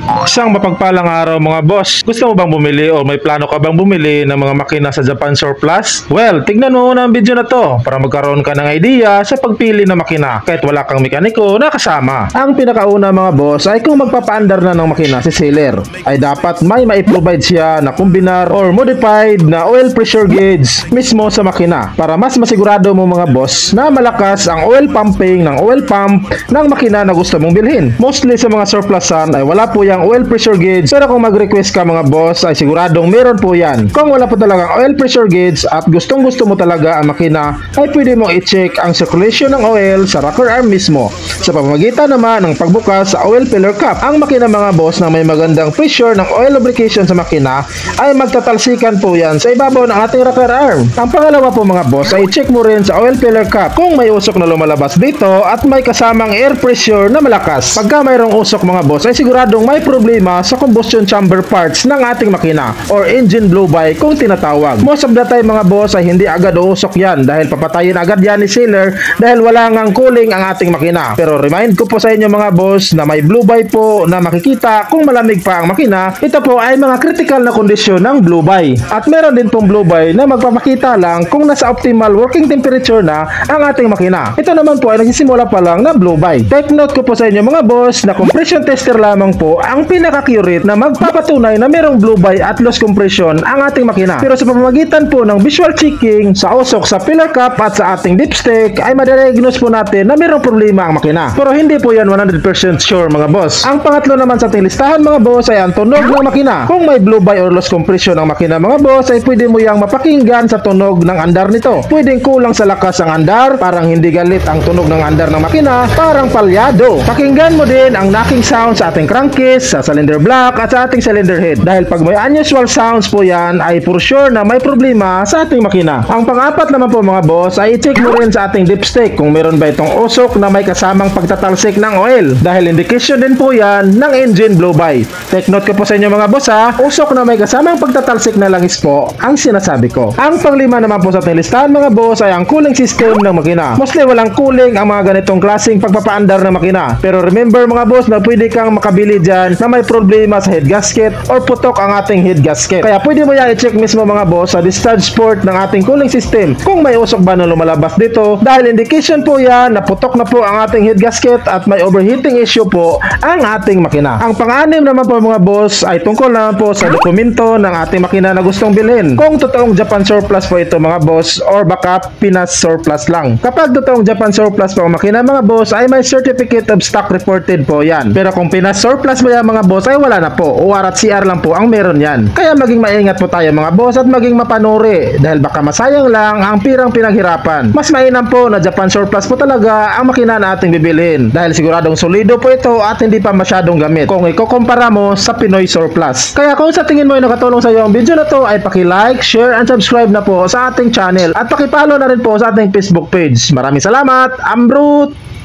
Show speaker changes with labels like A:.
A: Isang mapagpalang araw mga boss. Gusto mo bang bumili o may plano ka bang bumili ng mga makina sa Japan Surplus? Well, tignan mo muna ang video na to para magkaroon ka ng idea sa pagpili ng makina kahit wala kang mekaniko na kasama. Ang pinakauna mga boss ay kung magpapaandar na ng makina si seller, ay dapat may maiprovide siya na kombinar or modified na oil pressure gauge mismo sa makina para mas masigurado mo mga boss na malakas ang oil pumping ng oil pump ng makina na gusto mong bilhin. Mostly sa mga surplusan ay wala po yung oil pressure gauge, pero kung mag-request ka mga boss ay siguradong meron po yan. Kung wala po talagang oil pressure gauge at gustong gusto mo talaga ang makina ay pwede mong i-check ang circulation ng oil sa rocker arm mismo sa pamamagitan naman ng pagbukas sa oil filler cap. Ang makina mga boss na may magandang pressure ng oil lubrication sa makina ay magtatalsikan po yan sa ibabaw ng ating rocker arm. Ang pangalawa po mga boss ay check mo rin sa oil filler cap kung may usok na lumalabas dito at may kasamang air pressure na malakas. Pagka mayroong usok mga boss ay siguradong may problema sa combustion chamber parts ng ating makina or engine blow-by kung tinatawag. Most of the time mga boss ay hindi agad uusok yan dahil papatayin agad yan ni seller dahil wala ngang cooling ang ating makina. Pero remind ko po sa inyo mga boss na may blow-by po na makikita kung malamig pa ang makina. Ito po ay mga critical na kondisyon ng blow-by. At meron din pong blow-by na magpapakita lang kung nasa optimal working temperature na ang ating makina. Ito naman po ay nagsisimula pa lang na blow-by. Take note ko po sa inyo mga boss na compression tester lamang po ang pinaka-accurate na magpapatunay na merong blow-by at loss compression ang ating makina. Pero sa pamamagitan po ng visual checking sa usok sa filler cap at sa ating dipstick ay madidiagnose po natin na merong problema ang makina. Pero hindi po yan 100% sure mga boss. Ang pangatlo naman sa ating listahan mga boss ay ang tunog ng makina. Kung may blow-by or loss compression ang makina mga boss ay pwede mo yang mapakinggan sa tunog ng andar nito. Pwedeng kulang sa lakas ang andar, parang hindi galit ang tunog ng andar ng makina, parang palyado. Pakinggan mo din ang knocking sound sa ating crankcase, sa cylinder block at sa ating cylinder head. Dahil pag may unusual sounds po yan ay for sure na may problema sa ating makina. Ang pang-apat naman po mga boss ay i-check mo rin sa ating dipstick kung meron ba itong usok na may kasamang pagtatalsik ng oil. Dahil indication din po yan ng engine blow-by. Take note ko po sa inyo mga boss ha, usok na may kasamang pagtatalsik na langis po ang sinasabi ko. Ang panglima naman po sa ating listahan mga boss ay ang cooling system ng makina. Mostly walang cooling ang mga ganitong klaseng pagpapaandar ng makina. Pero remember mga boss na pwede kang makabili dyan na may problema sa head gasket or putok ang ating head gasket. Kaya pwede mo yan i-check mismo mga boss sa discharge port ng ating cooling system kung may usok ba na lumalabas dito dahil indication po yan na putok na po ang ating head gasket at may overheating issue po ang ating makina. Ang pang-anim naman po mga boss ay tungkol naman po sa dokumento ng ating makina na gustong bilhin. Kung totoong Japan Surplus po ito mga boss or baka Pinas Surplus lang. Kapag totoong Japan Surplus po ang makina mga boss ay may certificate of stock reported po yan. Pero kung Pinas Surplus mo yan mga boss ay wala na po. OR at CR lang po ang meron yan. Kaya maging maingat po tayo mga boss at maging mapanuri dahil baka masayang lang ang pirang pinaghirapan. Mas mainam po na Japan Surplus po talaga ang makina na ating bibilhin dahil siguradong solido po ito at hindi pa masyadong gamit kung ikukumpara mo sa Pinoy Surplus. Kaya kung sa tingin mo ay nakatulong sa iyo ang video na to ay paki-like, share and subscribe na po sa ating channel at paki-follow na rin po sa ating Facebook page. Maraming salamat, Ambrut!